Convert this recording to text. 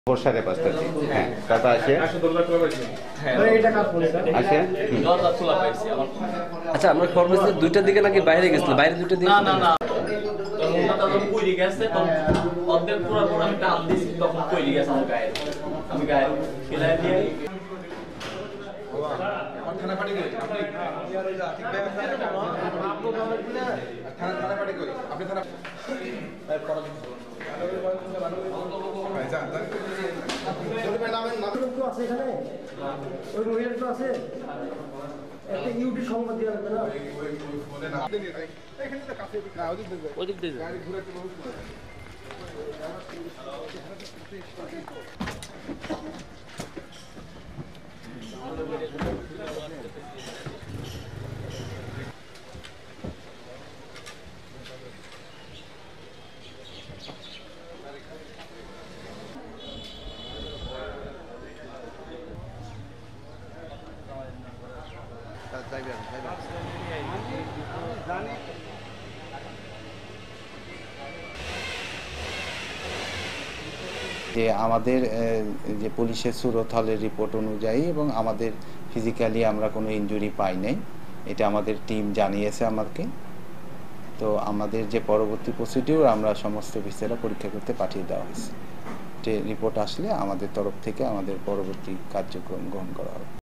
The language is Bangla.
ভোর 5:30 হ্যাঁ টাকা আসে আসে। আচ্ছা আমরা কর্মসূচি 2টার দিকে নাকি বাইরে গেছিল, বাইরে 2টার দিকে না তখন কইরি গেছে তখন অর্ধেক পুরো পুরো আমি টান দিছি তখন কইরি গেছে আমার গায়ে, আমি গায়ে ফেলাই দিয়ে থানা পার্টি করি আপনি ঠিক ভাই থানা পার্টি করি আপনি থানা ভাই যান তো আছে এখানে ওই মহিলার তো আছে একটা ইউটি সংবাদ দেওয়া লাগবে না এখানে তো কাছে না ওদিক দিয়ে গাড়ি ঘুরে একটু যে আমাদের যে পুলিশের সুরতহালের রিপোর্ট অনুযায়ী এবং আমাদের ফিজিক্যালি আমরা কোনো ইনজুরি পাই নাই, এটা আমাদের টিম জানিয়েছে আমাকে। তো আমাদের যে পরবর্তী প্রসিডিউর আমরা সমস্ত অফিসাররা পরীক্ষা করতে পাঠিয়ে দেওয়া হয়েছে। যে রিপোর্ট আসলে আমাদের তরফ থেকে আমাদের পরবর্তী কার্যক্রম গ্রহণ করা হবে।